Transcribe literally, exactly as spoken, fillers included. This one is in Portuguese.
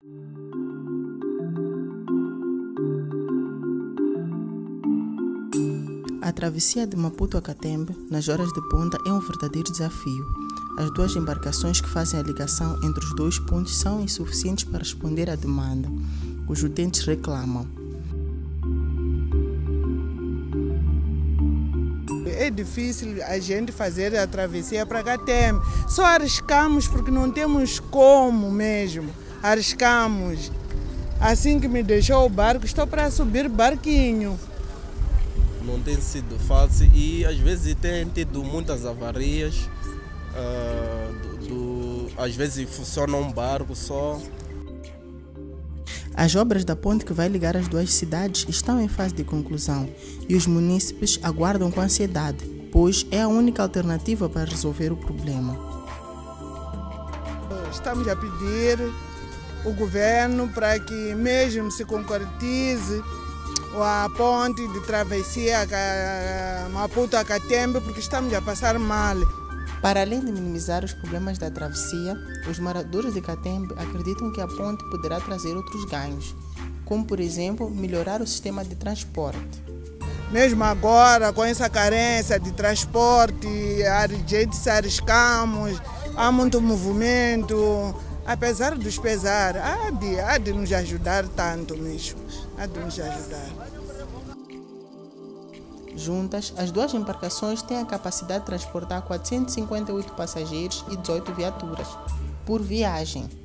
A travessia de Maputo a Catembe, nas horas de ponta, é um verdadeiro desafio. As duas embarcações que fazem a ligação entre os dois pontos são insuficientes para responder à demanda. Os utentes reclamam. É difícil a gente fazer a travessia para Catembe. Só arriscamos porque não temos como mesmo. Arriscamos. Assim que me deixou o barco, estou para subir barquinho. Não tem sido fácil e às vezes tem tido muitas avarias. Uh, do, do, às vezes funciona um barco só. As obras da ponte que vai ligar as duas cidades estão em fase de conclusão e os munícipes aguardam com ansiedade, pois é a única alternativa para resolver o problema. Estamos a pedir o governo para que mesmo se concretize a ponte de travessia Maputo a Catembe, porque estamos a passar mal. Para além de minimizar os problemas da travessia, os moradores de Catembe acreditam que a ponte poderá trazer outros ganhos, como por exemplo, melhorar o sistema de transporte. Mesmo agora, com essa carência de transporte, a gente se arriscamos, há muito movimento, apesar dos pesares, há de, há de nos ajudar tanto mesmo, há de nos ajudar. Juntas, as duas embarcações têm a capacidade de transportar quatrocentos e cinquenta e oito passageiros e dezoito viaturas por viagem.